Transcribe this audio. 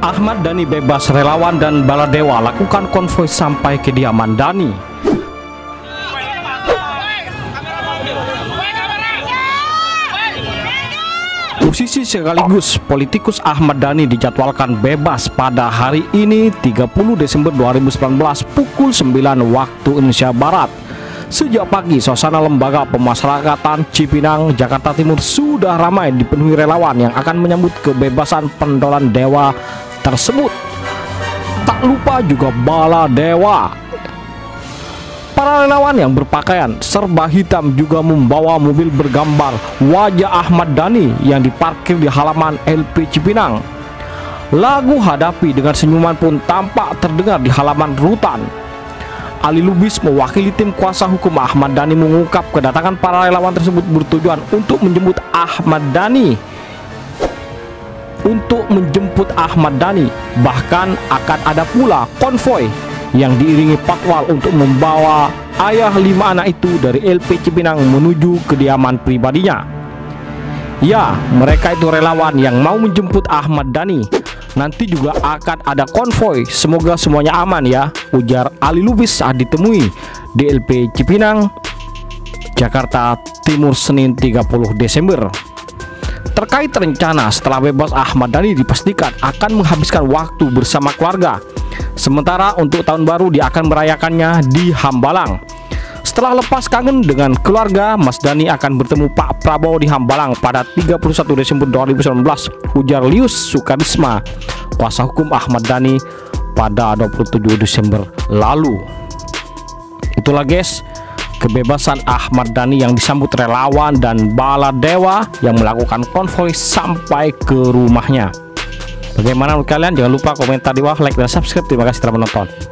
Ahmad Dhani bebas, relawan dan Baladewa lakukan konvoi sampai kediaman Dhani. Musisi sekaligus politikus Ahmad Dhani dijadwalkan bebas pada hari ini 30 Desember 2019 pukul 9 waktu Indonesia Barat. Sejak pagi, suasana lembaga pemasyarakatan Cipinang, Jakarta Timur sudah ramai dipenuhi relawan yang akan menyambut kebebasan pendolan dewa tersebut. Tak lupa juga Baladewa. Para relawan yang berpakaian serba hitam juga membawa mobil bergambar wajah Ahmad Dhani yang diparkir di halaman LP Cipinang. Lagu Hadapi dengan senyuman pun tampak terdengar di halaman rutan. Ali Lubis mewakili tim kuasa hukum Ahmad Dhani mengungkap kedatangan para relawan tersebut bertujuan untuk menjemput Ahmad Dhani. Bahkan akan ada pula konvoi yang diiringi patwal untuk membawa ayah 5 anak itu dari LP Cipinang menuju kediaman pribadinya. Ya, mereka itu relawan yang mau menjemput Ahmad Dhani. Nanti juga akan ada konvoi, semoga semuanya aman ya, ujar Ali Lubis saat ditemui di LP Cipinang, Jakarta Timur Senin 30 Desember. Terkait rencana setelah bebas, Ahmad Dhani dipastikan akan menghabiskan waktu bersama keluarga. Sementara untuk tahun baru dia akan merayakannya di Hambalang. Setelah lepas kangen dengan keluarga, Mas Dhani akan bertemu Pak Prabowo di Hambalang pada 31 Desember 2019, ujar Lius Sukarisma, kuasa hukum Ahmad Dhani pada 27 Desember lalu. Itulah guys, kebebasan Ahmad Dhani yang disambut relawan dan Baladewa yang melakukan konvoi sampai ke rumahnya. Bagaimana menurut kalian? Jangan lupa komentar di bawah, like dan subscribe. Terima kasih telah menonton.